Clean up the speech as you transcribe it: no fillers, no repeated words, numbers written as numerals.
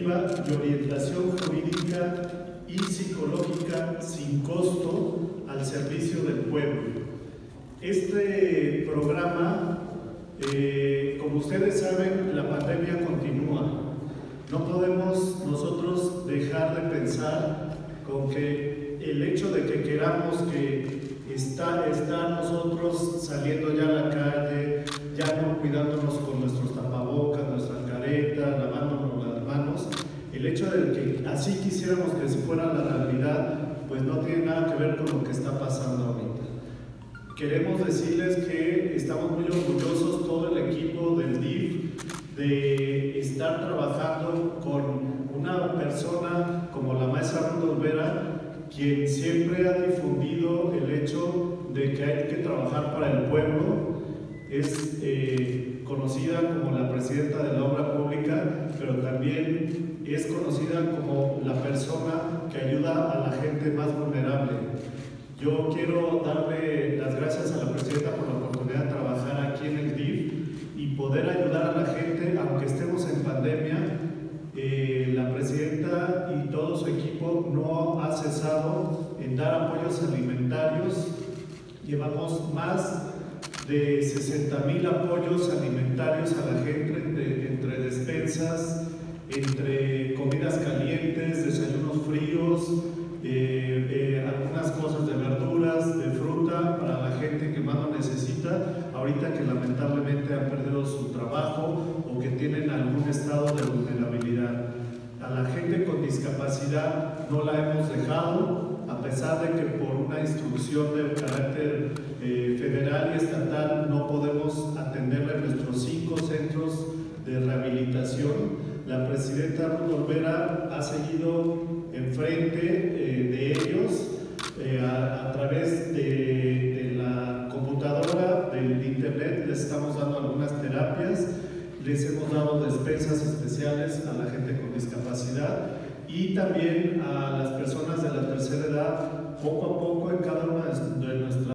preventiva y orientación jurídica y psicológica sin costo al servicio del pueblo. Este programa, como ustedes saben, la pandemia continúa. No podemos nosotros dejar de pensar con que el hecho de que queramos que está nosotros saliendo ya a la calle, ya no cuidándonos con nuestros tapabocas, nuestras caretas, lavándonos las manos, el hecho de que así quisiéramos que se fuera la realidad, pues no tiene nada que ver con lo que está pasando ahorita. Queremos decirles que estamos muy orgullosos, todo el equipo del DIF, de estar trabajando con una persona como la maestra Ruth Olvera, quien siempre ha difundido el hecho de que hay que trabajar para el pueblo. Es conocida como la presidenta de la obra pública, pero también es conocida como la persona que ayuda a la gente más vulnerable. Yo quiero darle las gracias a la presidenta por la oportunidad de trabajar aquí en el DIF y poder ayudar a la gente, aunque estemos en pandemia. La presidenta y todo su equipo no ha cesado en dar apoyos alimentarios. Llevamos más de 60,000 apoyos alimentarios a la gente, entre despensas, entre comidas calientes, desayunos fríos, algunas cosas de verduras, de fruta para la gente que más lo necesita, ahorita que lamentablemente han perdido su trabajo o que tienen algún estado de vulnerabilidad. A la gente con discapacidad no la hemos dejado, a pesar de que por una instrucción de carácter federal y estatal no podemos atenderle en nuestros 5 centros de rehabilitación. La presidenta Ruth Olvera ha seguido enfrente de ellos a través de la computadora, del internet. Les estamos dando algunas terapias, les hemos dado despensas especiales a la gente con discapacidad y también a las personas de la tercera edad, poco a poco en cada una de nuestras